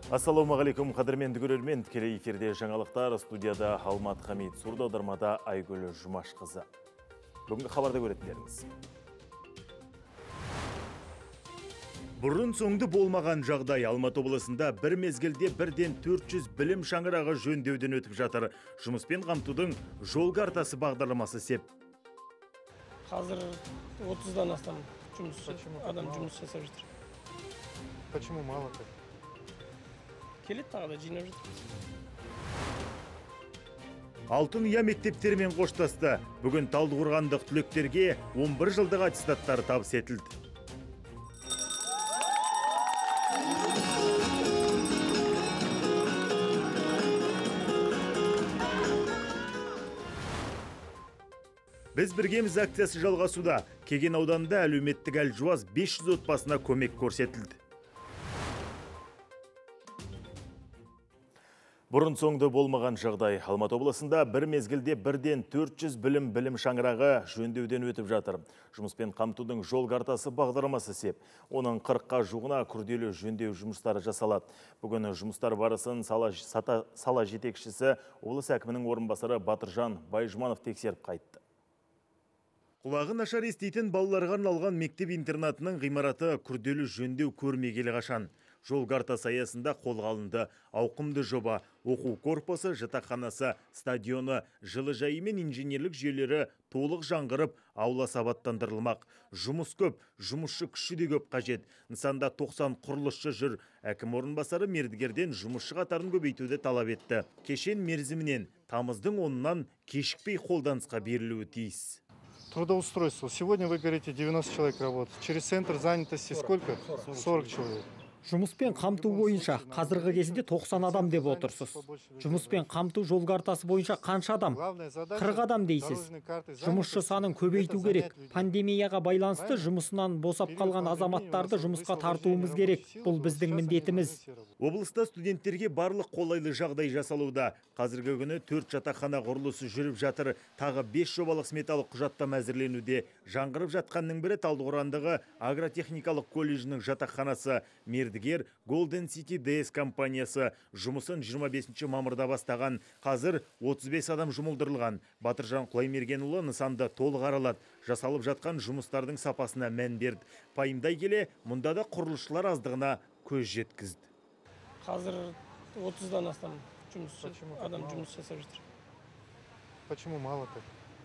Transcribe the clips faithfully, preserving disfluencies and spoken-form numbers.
Ассалаумағалейкум, қадірменді көрермен. Тікелей эфирде жаңалықтар, студияда Алмат Хамид, сурда аудармада Айгүл Жұмашқызы. Бүгінгі хабарда көретіндеріңіз. Бұрын соңды болмаған жағдай Алматы облысында бір мезгілде бірден төрт жүз білім шаңырағы жөндеуден өтіп жатыр. Жұмыспен қамтудың жол картасы бағдарламасы сеп. Қазір отыздан астам жұмыс, адам жұмыс жасап жатыр. Почему мало так? Келет тағы да жинап жатырмыз. Алтын ұя мектептермен қоштасты. Бүгін Талдықорғандық түлектерге он бір жылдық аттестаттар табыс етілді. Біз біргеміз акциясы жалғасуда. Кеген ауданында әлеуметтік әлжуаз бес жүз отбасына көмек көрсетілді. Бұрын соңды болмаған жағдай Алматы облысында бір мезгілде бірден төрт жүз білім білім шаңырағы жөндеуден өтіп жатыр. Жұмыспен қамтудың жол картасы бағдарламасы сеп. Оның қырыққа жуығына күрделі жөндеу жұмыстары жасалады. Бүгін жұмыстар барысын сала, сата, сала жетекшісі облыс әкімінің орынбасары Батыржан Байжманов тексеріп қайтты. Құлағы нашар естейтін балаларға арналған мектеп-интернатының ғимараты күрделі жөндеу көрмегелі қашан. Жол картасы аясында қолға алынды ауқымды жоба, оқу корпусы, жатақханасы, стадионы, жылыжайы мен инженерлік жүйелері толық жаңғырып, аула сабаттандырылмақ. Жұмыс көп, жұмысшы күші де көп қажет. Нысанда тоқсан құрылысшы жүр. Әкім орынбасары мердігерден жұмысшы қатарын көбейтуді талап етті. Кешен мерзімінен тамыздың онынан кешікпей қолданысқа берілуі тиіс. Трудоустройство. Сегодня вы говорите девяносто человек работает. Через центр занятости сколько? сорок человек. Жұмыспен қамту бойынша қазіргі кезінде тоқсан адам деп отырсыз. Жұмыспен қамту жол картасы бойынша қанша адам? қырық адам дейсіз. Жұмысшы санын көбейту керек. Пандемияға байланысты жұмысынан босап қалған азаматтарды жұмысқа тартуымыз керек. Бұл біздің міндетіміз. Облыста студенттерге барлық қолайлы жағдай жасалуда. Қазіргі күні төрт жатақхана құрылысы жүріп жатыр. Тағы бес жобалық сметалық құжаттама әзірленуде. Жаңғырып жатқанның бірі Талдықорғандағы агротехникалық колледжінің жатақханасы. Мердігер Golden City ди эс компаниясы жұмысын жиырма бесінші мамырда бастаған. Қазір отыз бес адам жұмылдырылған. Батыржан Құлаймергенұлы нысанды толық аралады. Жасалып жатқан жұмыстардың сапасына мән берді. Пайымдай келе, мұнда да құрылысшылар аздығына көз жеткізді. Қазір отыздан астам жұмыс, адам жұмыс жасап жатыр. Почему мало так?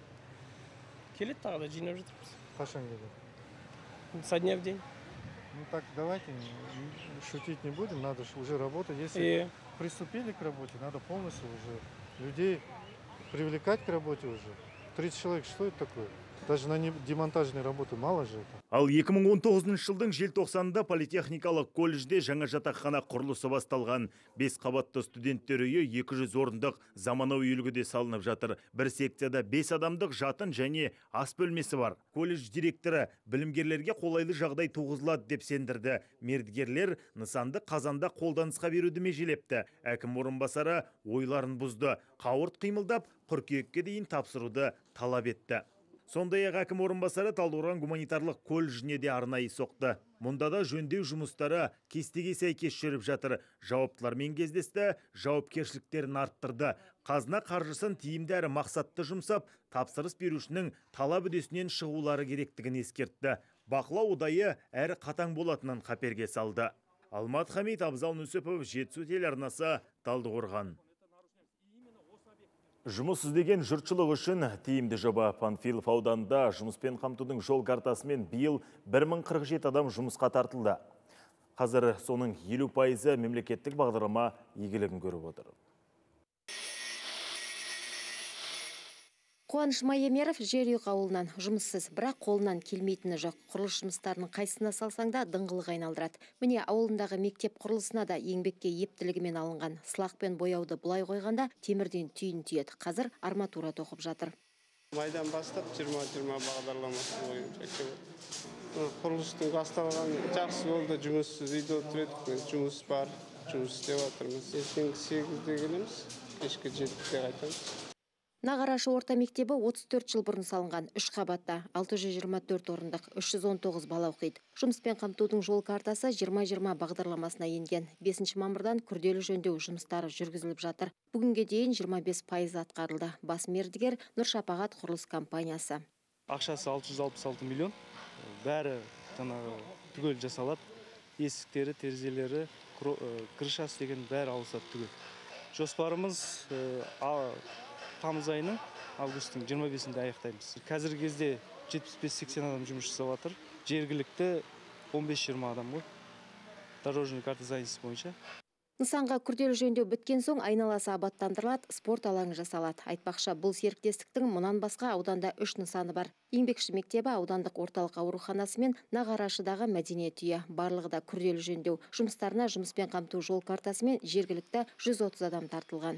Келет тағы да жинап жатырмыз. Қашан келеді? Со дня в день. Ну так давайте шутить не будем, надо же уже работать. Если И... приступили к работе, надо полностью уже людей привлекать к работе уже. тридцать человек, что это такое? Даже на демонтажной работы мало же это. Ал екі мың он тоғызыншы жылдың желтоқсанында политехникалық колледжде жаңа жатақхана құрылысы басталған. Бес қабатты студенттер үйі екі жүз орындық заманауи үлгіде салынып жатыр. Бір секцияда бес адамдық жатын және ас бөлмесі бар. Колледж директоры білімгерлерге қолайлы жағдай туғызылады деп сендірді. Мердігерлер нысанды қазанда қолданысқа беруді межелепті. Әкім орынбасары ойларын бұзды. Қауырт қимылдап, қыркүйекке дейін тапсыруды талап етті. Сондай-ақ әкім орынбасары Талдықорған гуманитарлық колледжіне де арнайы соқты. Мұнда да жөндеу жұмыстары кестеге сәйкес жүріп жатыр. Жауаптылармен кездесті, жауапкершіліктерін арттырды. Қазына қаржысын тиімді әрі мақсатты жұмсап, тапсырыс берушінің талап үдесінен шығулары керектігін ескертті. Бақылау ұдайы әрі қатаң болатынын қаперге салды. Алмат Хамид, Абзал Нүсіпов, Жетісу телеарнасы, Талдықорған. Жұмыс іздеген жұртшылық үшін тиімді жоба. Панфилов ауданында жұмыспен қамтудың жол картасымен биыл бір мың қырық жеті адам жұмысқа тартылды. Қазір соның елу пайызы мемлекеттік бағдарлама игілігін көріп отыр. Қуаныш Майемеров Жерұйық ауылынан жұмыссыз, бірақ қолынан келмейтіні жоқ. Құрылыс жұмыстарының қайсына салсаң да дыңғылық айналдырады. Міне ауылындағы мектеп құрылысына да еңбекке ептілігімен алынған. Сылақ пен бояуды бұлай қойғанда темірден түйін түйеді. Қазір арматура тоқып жатыр. Майдан бастап жиырма жиырма бағдарламасы бойынша. Құрылыстың басталған жақсы болды, жұмыссыз үйде отыр едік. Жұмыс бар, жұмыс істеп жатырмыз. Ертең сегізде келеміз, кешкі жетіде қайтамыз. Нағарашы орта мектебі отыз төрт жыл бұрын салынған, үш қабатта, алты жүз жиырма төрт орындық, үш жүз он тоғыз бала оқиды. Жұмыспен қамтудың жол картасы жиырма жиырма бағдарламасына енген. бесінші мамырдан күрделі жөндеу жұмыстары жүргізіліп жатыр. Бүгінге дейін жиырма бес пайыз атқарылды. Бас мердігер Нұршапағат құрылыс компаниясы. Ақшасы алты жүз алпыс алты миллион. Бәрі жаңағы түгел жасалады. Есіктері, терезелері, крышасы деген бәрі ауысады түгел. Жоспарымыз тамыз айының августтың жиырма бесінде аяқтаймыз. Қазіргі кезде жетпіс бес сексен адам жұмыс жасап жатыр. Жергілікті он бес жиырма адам ғой. Дорожный карта зайнысы бойынша. Нысанға күрделі жөндеу біткен соң айналасы абаттандырылады, спорт алаңы жасалады. Айтпақша, бұл серіктестіктің мұнан басқа ауданда үш нысаны бар. Еңбекші мектебі, аудандық орталық ауруханасы мен Нағарашыдағы мәдениет үйі. Барлығы да күрделі жөндеу. Жұмыстарына жұмыспен қамту жол картасы мен жергілікті жүз отыз адам тартылған.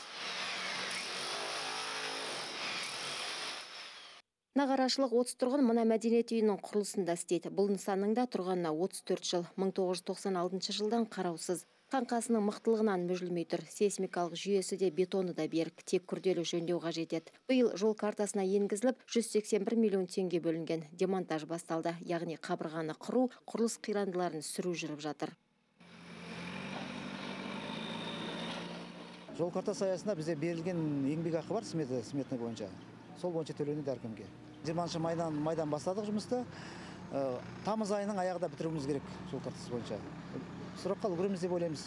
Нағарашылық отыз тұрғын мына мәдениет үйінің құрылысында істейді. Бұл нысанның да тұрғанына отыз төрт жыл, мың тоғыз жүз тоқсан алтыншы жылдан қараусыз. Қаңқасының мықтылығынан мүжілмей тұр. Сейсмикалық жүйесі де бетоны да берік, тек күрделі жөндеу қажет еді. Биыл жол картасына енгізіліп, жүз сексен бір миллион теңге бөлінген. Демонтаж басталды, яғни қабырғаны құру, құрылыс қирандыларын сүру жүріп жатыр. Жол картасы аясында бізде берілген еңбек ақы бар, сметный бойынша. Сол бойынша төленеді әркімге. жиырмасыншы майдан майдан бастадық жұмысты. Тамыз айының аяғында бітіруіміз керек жол картасы бойынша. Сұраққа үлгереміз деп ойлаймыз.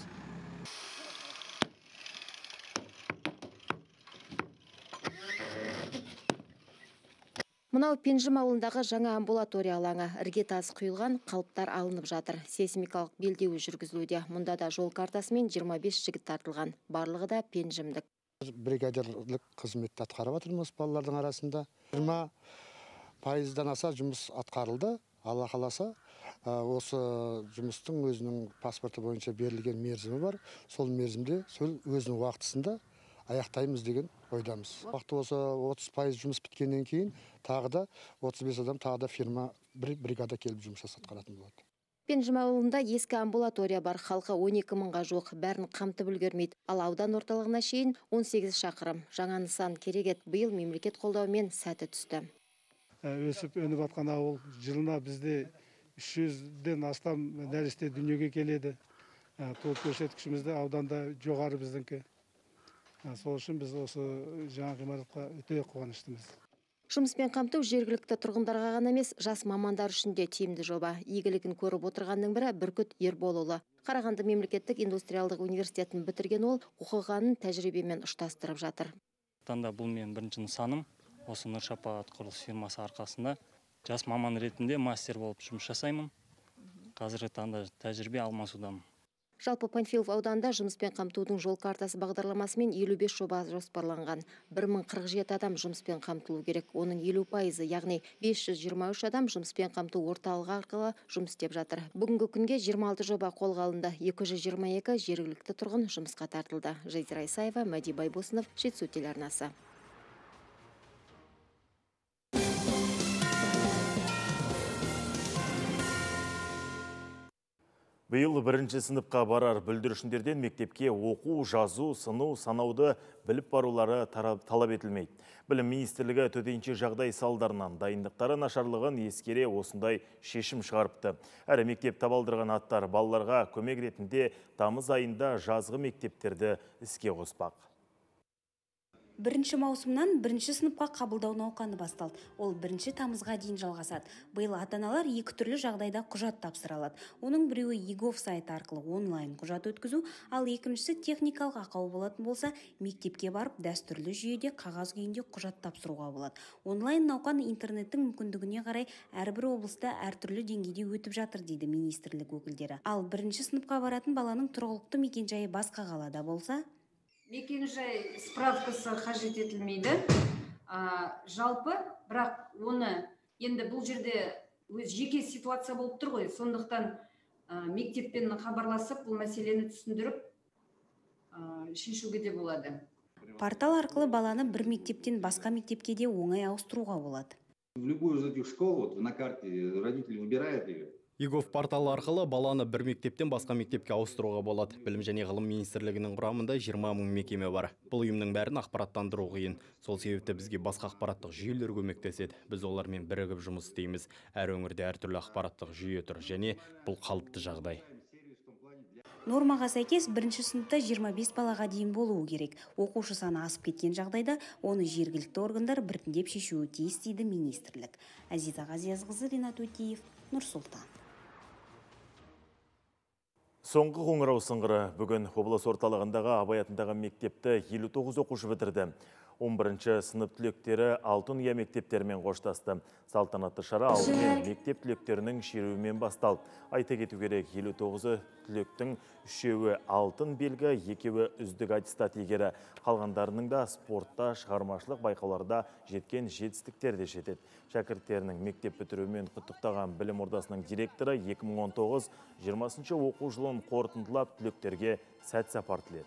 Мынау Пенжім ауылындағы жаңа амбулатория алаңы. Іргетасы құйылған, қалыптар алынып жатыр. Сейсмикалық белдеуі жүргізілуде. Мұнда да жол картасымен жиырма бес жігіт тартылған. Барлығы да пенжімдік. Бригадирлік қызметті атқарып жатырмыз балалардың арасында. жиырма пайыздан аса жұмыс атқарылды. Алла қаласа, осы жұмыстың өзінің паспорты бойынша берілген мерзімі бар. Сол мерзімде сол өзінің уақытысында аяқтаймыз деген ойдамыз. Уақыты осы отыз пайыз жұмыс біткеннен кейін тағы да отыз бес адам тағы да фирма бір бригада келіп жұмыс атқаратын болады. Пенжім ауылында ескі амбулатория бар, халқы он екі мыңға жуық, бәрін қамтып үлгермейді. Ал аудан орталығына шейін он сегіз шақырым. Жаңа нысан керек еді, биыл мемлекет қолдауымен сәті түсті. Өсіп өніп атқан ауыл, жылына бізде үш жүзден астам нәресте дүниеге келеді. Толық көрсеткішімізді ауданда жоғары біздіңкі. Сол үшін біз осы жаңа ғимаратқа өте қуаныштымыз. Жұмыспен қамту жергілікті тұрғындарға ғана емес, жас мамандар үшін де тиімді жоба. Игілігін көріп отырғанның бірі Бүркіт Ерболұлы. Қарағанды мемлекеттік индустриалдық университетін бітірген ол, оқығанын тәжірибемен ұштастырып жатыр. Таңда бұл мен бірінші нысаным. Осы Нұршапағат құрылыс фирмасы арқасында жас маман ретінде мастер болып жұмыс жасаймын. Қазіргі таңда тәжірибе алмасудамын. Жалпы Панфилов ауданында жұмыспен қамтудың жол картасы бағдарламасымен елу бес жоба жоспарланған. бір мың қырық жеті адам жұмыспен қамтылу керек. Оның елу пайызы, яғни бес жүз жиырма үш адам жұмыспен қамту орталығы арқылы жұмыс істеп жатыр. Бүгінгі күнге жиырма алты жоба қолға алынды. екі жүз жиырма екі жергілікті тұрғын жұмысқа тартылды. Жазира Исаева, Мәди Байбосынов, Жетісу телеарнасы. Биыл бірінші сыныпқа барар бүлдіршіндерден мектепке оқу, жазу, сыну, санауды біліп барулары талап етілмейді. Білім министрлігі төтенше жағдай салдарынан дайындықтары нашарлығын ескере осындай шешім шығарыпты. Әрі мектеп табалдырған аттар балаларға көмек ретінде тамыз айында жазғы мектептерді іске қоспақ. Бірінші маусымнан бірінші сыныпқа қабылдау науқаны басталды. Ол бірінші тамызға дейін жалғасады. Биыл ата-аналар екі түрлі жағдайда құжат тапсыра алады. Оның біреуі егов сайты арқылы онлайн құжат өткізу, ал екіншісі техникалық ақау болатын болса, мектепке барып дәстүрлі жүйеде қағаз күйінде құжат тапсыруға болады. Онлайн науқан интернеттің мүмкіндігіне қарай әрбір облыста әртүрлі деңгейде өтіп жатыр дейді министрлік өкілдері. Ал бірінші сыныпқа баратын баланың тұрғылықты мекенжайы басқа қалада болса, мекенжай справкасы қажет етілмейді. Жалпы, бірақ оны енді бұл жерде өз жеке ситуация болып тұр ғой. Сондықтан мектеппен хабарласып, бұл мәселені түсіндіріп шешуге де болады. Портал арқылы баланы бір мектептен басқа мектепке де оңай ауыстыруға болады. В любую из этих школ, вот на карте родители выбирают ее. ИГОВ порталы арқылы баланы бір мектептен басқа мектепке ауыстыруға болады. Білім және ғылым министрлігінің құрамында жиырма мың мекеме бар. Бұл ұйымның бәрін ақпараттандыру қиын. Сол себепті бізге басқа ақпараттық жүйелер көмектеседі. Біз олармен бірігіп жұмыс істейміз. Әр өңірде әртүрлі ақпараттық жүйе тұр және бұл қалыпты жағдай. Нормаға сәйкес бірінші сыныпта жиырма бес балаға дейін болуы керек. Оқушы саны асып кеткен жағдайда оны жергілікті органдар біртіндеп шешуі тиіс дейді министрлік. Азиза Ғазиязқызы, Ринат Өтеев, Нұр-Сұлтан. Соңғы қоңырау сыңғыры бүгін облыс орталығындағы Абай атындағы мектепті елу тоғыз оқушы бітірді. он бірінші сынып түлектері алтын ұя мектептермен қоштасты. Салтанатты шара алдымен мектеп түлектерінің шеруімен басталды. Айта кету керек, елу тоғызы түлектің үшеуі алтын белгі, екеуі үздік аттестат иегері. Қалғандарының да спортта, шығармашылық байқауларда жеткен жетістіктер де жетеді. Шәкірттерінің мектеп бітіруімен құттықтаған білім ордасының директоры екі мың он тоғыз жиырмасыншы оқу жылын қорытындылап түлектерге сәт сапар тіледі.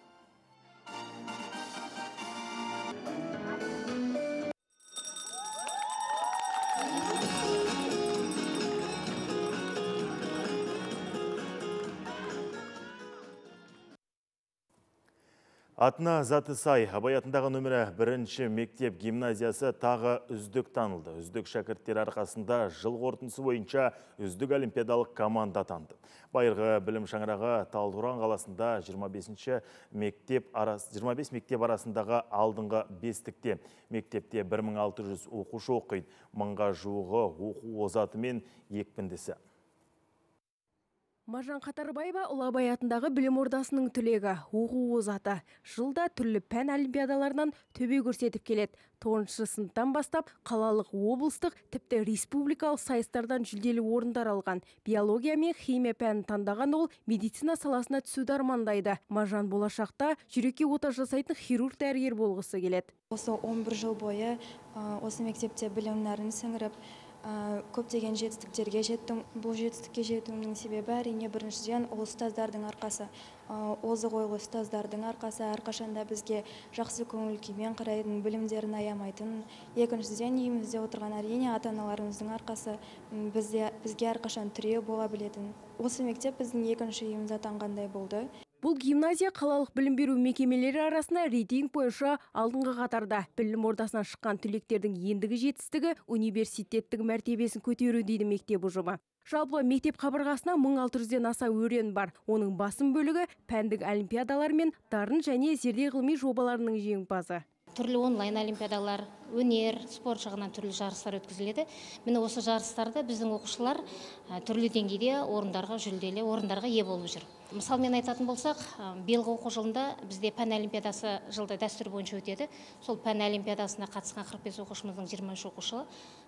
Атына заты сай, Абай атындағы нөмірі бірінші мектеп гимназиясы тағы үздік танылды. Үздік шәкірттер арқасында жыл қорытындысы бойынша үздік олимпиадалық команда атанды. Байырғы білім шаңырағы Талдықорған қаласында жиырма бесінші мектеп арасындағы алдыңғы бестікте. Мектепте бір мың алты жүз оқушы оқиды. Мыңға жуығы оқу озаты мен екпіндісі. Мажан Қатарбаева Абай атындағы білім ордасының түлегі, оқу озаты. Жылда түрлі пән олимпиадаларынан төбе көрсетіп келеді. тоғызыншы сыныптан бастап қалалық, облыстық, тіпті республикалық сайыстардан жүлделі орындар алған. Биология мен химия пәнін таңдаған ол медицина саласына түсуді армандайды. Мажан болашақта жүрекке ота жасайтын хирург дәрігер болғысы келеді. Осы он бір жыл бойы осы мектепте білім нәрін сіңіріп, көптеген жетістіктерге жеттім. Бұл жетістікке жетуімнің себебі әрине біріншіден ол ұстаздардың арқасы. Озық ойлы ұстаздардың арқасы, әрқашанда бізге жақсы көңіл күймен қарайтын, білімдерін аямайтын. Екіншіден үйімізде отырған әрине ата-аналарымыздың арқасы, бізде бізге әрқашан тіреу бола білетін. Осы мектеп біздің екінші үйіміз атанғандай болды. Бұл гимназия қалалық білім беру мекемелері арасында рейтинг бойынша алдыңғы қатарда. Білім ордасынан шыққан түлектердің ендігі жетістігі университеттік мәртебесін көтеру дейді мектеп ұжымы. Жалпы мектеп қабырғасына мың алты жүзден аса өрен бар. Оның басым бөлігі пәндік олимпиадалар мен дарын және зерде ғылыми жобаларының жеңімпазы. Түрлі онлайн олимпиадалар, өнер, спорт жағынан түрлі жарыстар өткізіледі. Міне осы жарыстарда біздің оқушылар түрлі деңгейде орындарға, жүлделі орындарға ие болып жүр. Мысал мен айтатын болсақ, биылғы оқу жылында бізде пән олимпиадасы жылда дәстүр бойынша өтеді. Сол пән олимпиадасына қатысқан қырық бес оқушымыздың жиырма үш оқушы,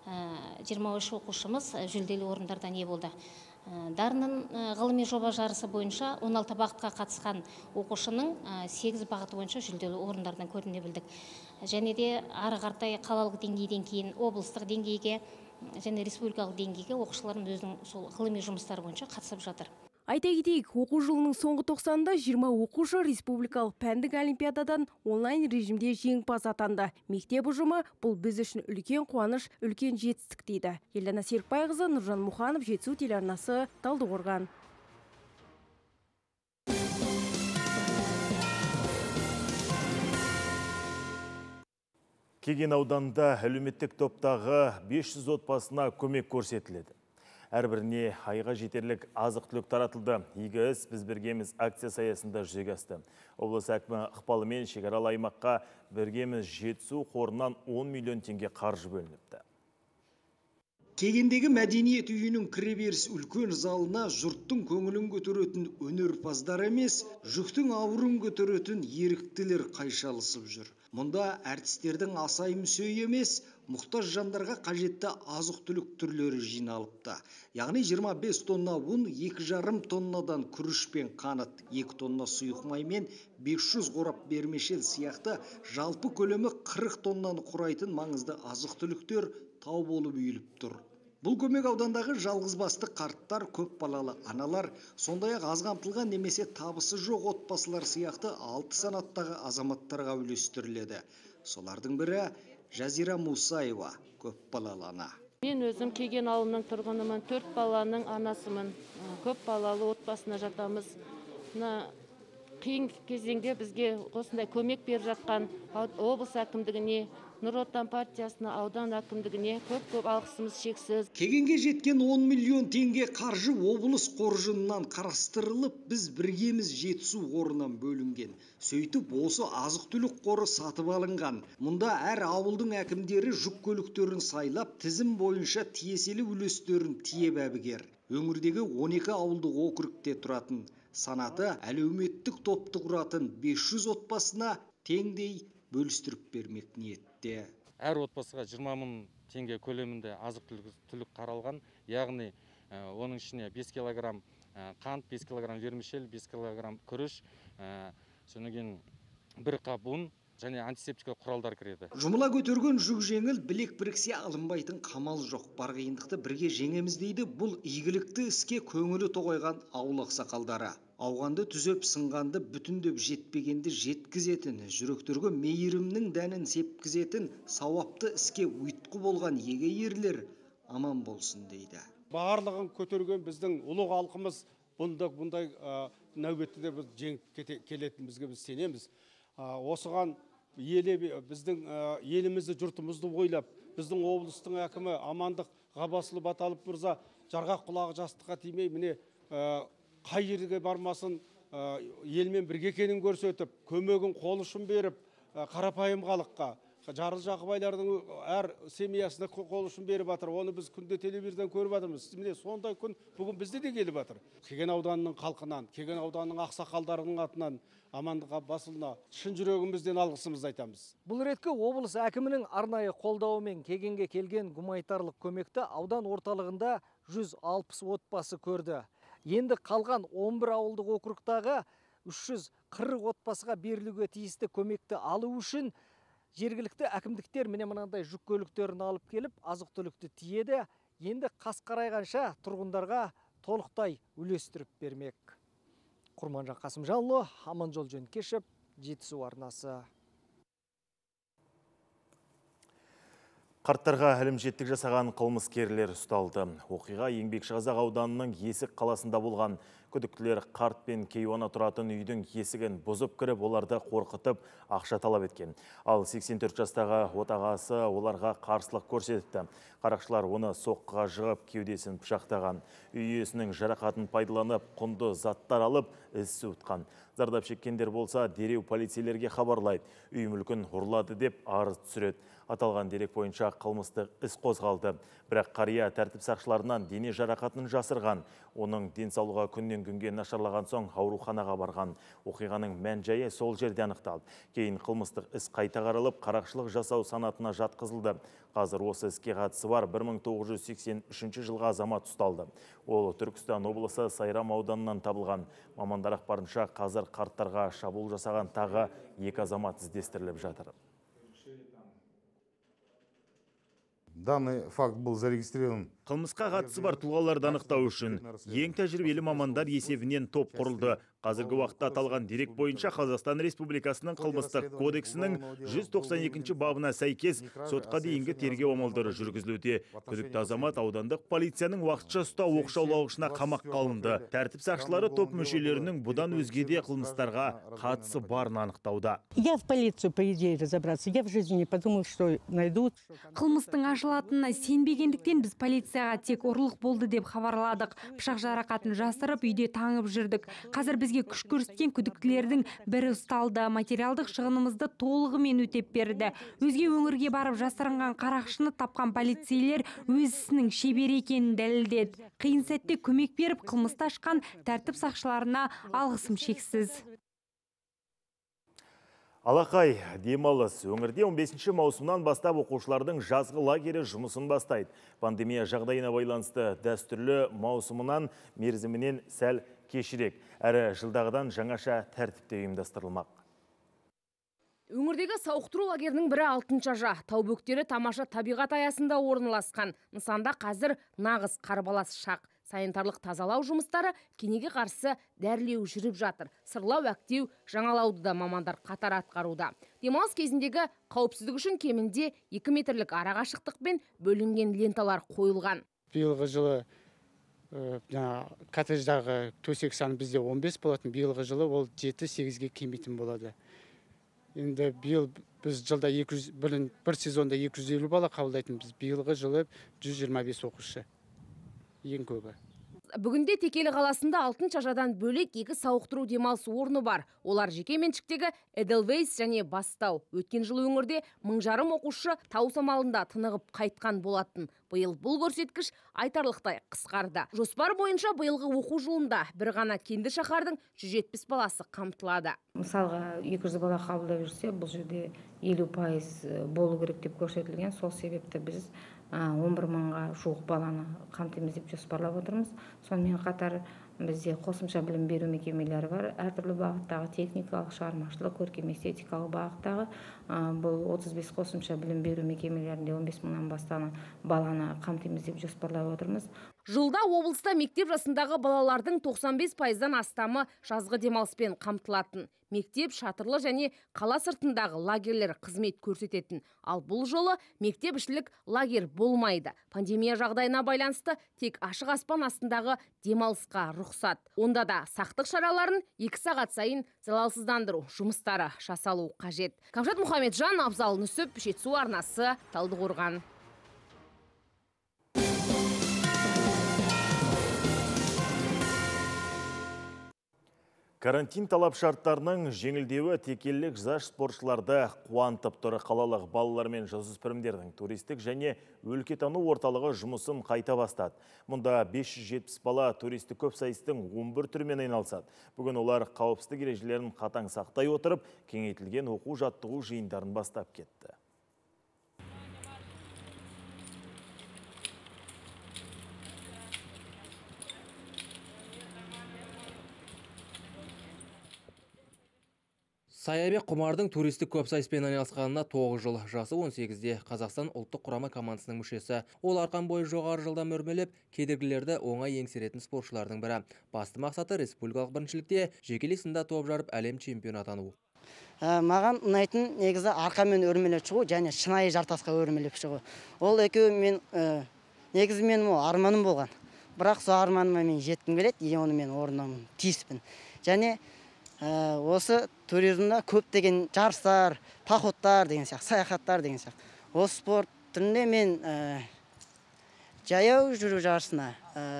жиырма үш оқушымыз жүлделі орындардан ие болды. Дарынның ғылыми жоба жарысы бойынша он алты бағытқа қатысқан оқушының сегіз бағыты бойынша жүлделі орындардан көріне білдік. Және де ары қартай қалалық деңгейден кейін облыстық деңгейге және республикалық деңгейге оқушылардың өзінің сол ғылыми жұмыстары бойынша қатысып жатыр. Айта кетейік, оқу жылының соңғы тоқсанында жиырма оқушы республикалық пәндік олимпиададан онлайн режимде жеңімпаз атанды. Мектеп ұжымы бұл біз үшін үлкен қуаныш, үлкен жетістік дейді. Елена Серікбайқызы, Нұржан Мұханов, Жетісу телеарнасы, Талдықорған. Кеген ауданында әлеуметтік топтағы бес жүз отбасына көмек көрсетіледі. Әрбіріне айға жетерлік азық-түлік таратылды. Игі іс біз біргеміз акция аясында жүзеге асты. Облыс әкімі ықпалымен шекаралы аймаққа біргеміз Жетісу қорынан он миллион теңге қаржы бөлініпті. Кегендегі мәдениет үйінің кіреберіс үлкен залына жұрттың көңілін көтеретін өнерпаздар емес, жүктің ауырын көтеретін еріктілер қайшалысып жүр. Мұнда әртістердің асай мүсей емес, мұқтаж жандарға қажетті азық-түлік түрлері жиналыпты. Яғни жиырма бес тонна ұн, екі жарым тоннадан күріш пен қант, екі тонна сұйық май мен бес жүз қорап бермешел сияқты жалпы көлемі қырық тоннаны құрайтын маңызды азық-түліктер тау болып үйіліп тұр. Бұл көмек аудандағы жалғызбасты қарттар, көп балалы аналар, сондай-ақ аз қамтылған немесе табысы жоқ отбасылар сияқты алты санаттағы азаматтарға үлестіріледі. Солардың бірі Жазира Мусаева, көп балалы ана. Мен өзім Кеген ауылының тұрғынымын, төрт баланың анасымын. Көп балалы отбасына жатамыз. Қиын кезеңде бізге осындай көмек беріп жатқан облыс әкімдігіне, Нұр Отан партиясына, аудан әкімдігіне көп-көп алғысымыз шексіз. Кегенге жеткен он миллион теңге қаржы облыс қоржынынан қарастырылып, біз біргеміз жетісу қорынан бөлінген. Сөйтіп, осы азық-түлік қоры сатып алынған. Мұнда әр ауылдың әкімдері жүк көліктерін сайлап, тізім бойынша тиесілі үлестерін тиеп әбігер. Өңірдегі он екі ауылдық округте тұратын, санаты әлеуметтік топты құратын бес жүз отбасына теңдей бөлістіріп бермек ниетте. Әр отбасыға жиырма мың теңге көлемінде азық-түлік қаралған, яғни оның ішіне бес килограмм қант, бес килограмм вермишель, бес килограмм күріш, сонымен бір қап ұн және антисептикалық құралдар кіреді. Жұмыла көтерген жүк жеңіл, білек біріксе алынбайтын қамал жоқ. Бар қиындықты бірге жеңеміз дейді. Бұл игілікті іске көңілі тоғайған ауыл ақсақалдары. Ауғанды түзеп сынғанды бүтіндеп жетпегенді жеткізетін, жүректерге мейірімнің дәнін сепкізетін, сауапты іске ұйытқы болған еге ерлер аман болсын дейді. Барлығын көтерген біздің ұлы халқымыз бұндай нәубетті де біз жеңіп келетінімізге біз сенеміз. Осыған біздің елімізді, жұртымызды ойлап, біздің облыстың әкімі Амандық Ғаббасұлы Баталов мырза жарғақ құлағы жастыққа тимей, міне қай жерге бармасын елмен бірге екенін көрсетіп, көмегін қол ұшын беріп, қарапайым халыққа, Жарыл Жақыбайлардың әр семьясына қол ұшын беріп жатыр. Оны біз күнде телевизордан көріп жатырмыз. Міне сондай күн бүгін бізде де келіп жатыр. Кеген ауданының халқынан, Кеген ауданының ақсақалдарының атынан Амандық Ғаббасұлына шын жүрегімізден алғысымызды айтамыз. Бұл ретке облыс әкімінің арнайы қолдауымен Кегенге келген гуманитарлық көмекті аудан орталығында жүз алпыс отбасы көрді. Енді қалған он бір ауылдық округтағы үш жүз қырық отбасыға берілуге тиісті көмекті алу үшін жергілікті әкімдіктер міне мынандай жүк көліктерін алып келіп, азық-түлікті тиеді. Енді қас қарайғанша тұрғындарға толықтай үлестіріп бермек. Құрманжан Қасымжанұлы, Аманжол Жөнкешев, Жетісу арнасы. Қарттарға әлімжеттік жасаған қылмыскерлер ұсталды. Оқиға Еңбекшіқазақ ауданының Есік қаласында болған. Күдіктілер қарт пен кейуана тұратын үйдің есігін бұзып кіріп, оларды қорқытып, ақша талап еткен. Ал сексен төрт жастағы отағасы оларға қарсылық көрсетті. Қарақшылар оны соққыға жығып, кеудесін пышақтаған. Үй иесінің жарақатын пайдаланып, құнды заттар алып, із суытқан. Зардап шеккендер болса, дереу полицейлерге хабарлайды. Үй мүлкін ұрлады деп арыз түсіреді. Аталған дерек бойынша қылмыстық іс қозғалды. Бірақ қария тәртіп сақшыларынан дене жарақатын жасырған. Оның денсаулығы күннен күнге нашарлаған соң ауруханаға барған. Оқиғаның мән-жайы сол жерде анықталды. Кейін қылмыстық іс қайта қаралып, қарақшылық жасау санатына жатқызылды. Қазір осы іске қатысы бар бір мың тоғыз жүз сексен үшінші жылға азамат ұсталды. Ол Түркістан облысы Сайрам ауданынан табылған. Мамандар ақпарынша қазір қарттарға шабуыл жасаған тағы екі азамат іздестіріліп жатыр. Данный факт был зарегистрирован. Қылмысқа қатысы бар тұлғаларды анықтау үшін ең тәжірибелі мамандар есебінен топ құрылды. Қазіргі уақытта аталған дерек бойынша Қазақстан Республикасының қылмыстық кодексінің жүз тоқсан екінші бабына сәйкес сотқа дейінгі тергеу амалдары жүргізілуде. Күдікті азамат аудандық полицияның уақытша ұстау оқшаулағышына қамаққа алынды. Тәртіп сақшылары топ мүшелерінің бұдан өзге де қылмыстарға қатысы барын анықтауда. Я в полицию, по идее, разобраться. Я в жизни не подумал, что найдут. Қылмыстың ашылатынына сенбегендіктен біз полицияға тек ұрлық болды деп хабарладық. Пышақ жарақатын жасырып, үйде таңып жүрдік. Қазір бізге күш көрсеткен күдіктілердің бірі ұсталды. Материалдық шығынымызды толығымен өтеп берді. Өзге өңірге барып жасырынған қарақшыны тапқан полицейлер өз ісінің шебері екенін дәлелдеді. Қиын сәтте көмек беріп, қылмысты ашқан тәртіп сақшыларына алғысым шексіз. Алақай демалыс. Өңірде он бесінші маусымнан бастап оқушылардың жазғы лагері жұмысын бастайды. Пандемия жағдайына байланысты дәстүрлі маусымынан мерзімінен сәл кешірек. Әрі жылдағыдан жаңаша тәртіпте ұйымдастырылмақ. Өңірдегі сауықтыру лагерінің бірі Алтыншажа. Тау бөктері тамаша табиғат аясында орналасқан. Нысанда қазір нағыз қарбалас шақ. Санитарлық тазалау жұмыстары, кенеге қарсы дәрілеу жүріп жатыр. Сырлау, әктеу, жаңалауды да мамандар қатар атқаруда. Демалыс кезіндегі қауіпсіздік үшін кемінде екі метрлік арақашықтықпен бөлінген ленталар қойылған. Биылғы жылы коттедждағы төсек саны бізде он бес болатын, биылғы жылы ол жеті сегізге кемитін болады. Енді биыл біз жылда бір сезонда екі жүз елу бала қабылдайтын, біз биылғы жылы жүз жиырма бес оқушы, ең көбі. Бүгінде Текелі қаласында алтын шажадан бөлек екі сауықтыру демалыс орны бар. Олар жеке меншіктегі Эдельвейс және Бастау. Өткен жылы өңірде мың жарым оқушы тау самалында тынығып қайтқан болатын. Биыл бұл көрсеткіш айтарлықтай қысқарды. Жоспар бойынша биылғы оқу жылында бір ғана Кенді шаһардың жүз жетпіс баласы қамтылады. Мысалға екі жүз бала қабылдап жүрсе, бұл жерде елу пайыз болу керек деп көрсетілген. Сол себепті біз он бір мыңға жуық баланы қамтимыз деп жоспарлап отырмыз. Сонымен қатар бізде қосымша білім беру мекемелері бар. Әртүрлі бағыттағы техникалық, шығармашылық, көркем эстетикалық бағыттағы бұл отыз бес қосымша білім беру мекемелерінде он бес мыңнан бастаған баланы қамтимыз деп жоспарлап отырмыз. Жылда облыста мектеп жасындағы балалардың тоқсан бес пайыздан астамы жазғы демалыспен қамтылатын. Мектеп, шатырлы және қала сыртындағы лагерлер қызмет көрсететін. Ал бұл жолы мектеп ішілік лагер болмайды. Пандемия жағдайына байланысты тек ашық аспан астындағы демалысқа рұқсат. Онда да сақтық шараларын екі сағат сайын залалсыздандыру жұмыстары жасалу қажет. Камшат Мұхамеджан, Абзал Нүсіп, Жетісу арнасы, Талдықорған. Карантин талап шарттарының жеңілдеуі текелік жас спортшыларды қуантып тұр. Қалалық балалар мен жасөспірімдердің туристік және өлкетану орталығы жұмысын қайта бастады. Мұнда бес жүз жетпіс бала туристік көпсайыстың он бір түрімен айналысады. Бүгін олар қауіпсіздік ережелерін қатаң сақтай отырып, кеңейтілген оқу жаттығу жиындарын бастап кетті. Саябек Құмардың туристік көпсайыспен айналысқанына тоғыз жыл. Жасы он сегізде Қазақстан ұлттық құрама командасының мүшесі. Ол арқан бойы жоғары жылдам өрмелеп, кедергілерді оңай еңсеретін спортшылардың бірі. Басты мақсаты республикалық біріншілікте жекелей сында топ жарып әлем чемпионы атану. Маған ұнайтын негізі арқамен өрмелеп шығу және шынайы жартасқа өрмелеп шығу. Ол екеуі мен негізі менің арманым болған. Бірақ сол арманыма мен жеткім келеді, оны мен орындауым тиіспін. Және осы туризмда көптеген жарыстар, походтар деген сияқты, саяхаттар деген сияқты. Осы спорт түрінде мен жаяу жүру жарысына,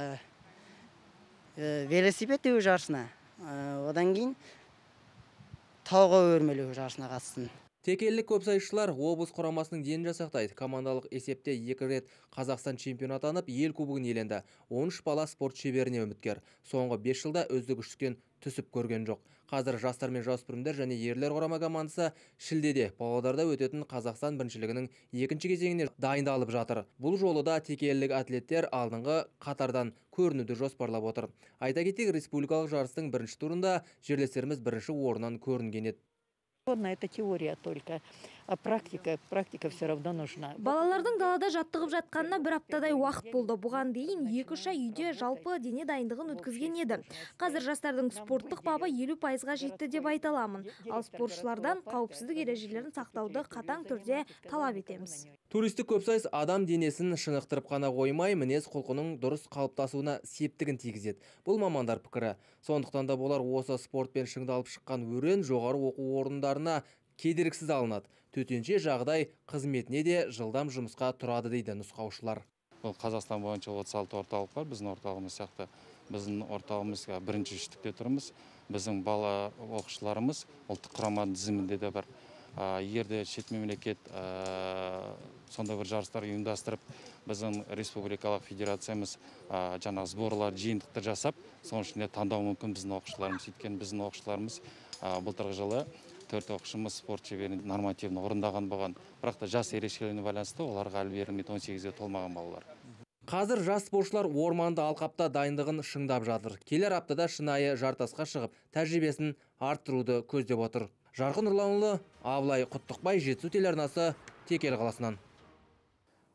велосипед теуу жарысына, одан кейін тауға өрмелеу жарысына қатыстым. Текелік көпсайысшылар облыс құрамасының денін жасақтайды. Командалық есепте екі рет Қазақстан чемпионы атанып, ел кубогын иеленді. он үш бала спорт шеберіне үміткер. Соңғы бес жылда үздік үштіктен түсіп көрген жоқ. Қазір жастар мен жасөспірімдер және ерлер құрама командасы шілдеде Павлодарда өтетін Қазақстан біріншілігінің екінші кезеңіне дайындалып жатыр. Бұл жолы да текелік атлеттер алдыңғы қатардан көрінуді жоспарлап отыр. Айта кетейік, республикалық жарыстың бірінші турында жерлестеріміз бірінші орыннан көрінген еді. Это теория только, а практика, практика все равно нужна. Балалардың далада жаттығып жатқанына бір аптадай уақыт болды. Бұған дейін екі үш ай үйде жалпы дене дайындығын өткізген еді. Қазір жастардың спорттық бабы елу пайызға жетті деп айта аламын. Ал спортшылардан қауіпсіздік ережелерін сақтауды қатаң түрде талап етеміз. Туристік көпсайыс адам денесін шынықтырып қана қоймай, мінез құлқының дұрыс қалыптасуына септігін тигізеді. Бұл мамандар пікірі. Сондықтан да болар осы спортпен шыңдалып шыққан өрен жоғары оқу орындарына кедергісіз алынады. Төтенше жағдай қызметіне де жылдам жұмысқа тұрады дейді нұсқаушылар. Бұл Қазақстан бойынша отыз алты орталық бар, біздің орталығымыз сияқты. Біздің орталығымыз бірінші үштікте тұрмыз. Біздің бала оқушыларымыз ұлттық құрама тізімінде де бар. Егерде шет мемлекет сондай бір жарыстар ұйымдастырып, біздің республикалық федерациямыз жаңа сборлар жиынтықты жасап, соның ішінде таңдау мүмкін біздің оқушыларымыз. Өйткені біздің оқушыларымыз былтырғы жылы төрт оқушымыз спорт шеберін нормативін орындаған болған. Бірақ та жас ерекшелігіне байланысты оларға әлі берілмейді, он сегізге толмаған балалар. Қазір жас спортшылар орманды алқапта дайындығын шыңдап жатыр. Келер аптада шынайы жартасқа шығып, тәжірибесін арттыруды көздеп отыр. Жарқын Нұрланұлы, Абылай Құттықбай, Жетісу телеарнасы, Текелі қаласынан.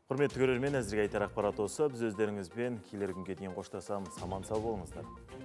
Құрметті көрермен, әзірге айтар ақпарат осы. Біз өздеріңізбен келер күнге дейін қоштасамыз. Аман сау болыңыздар.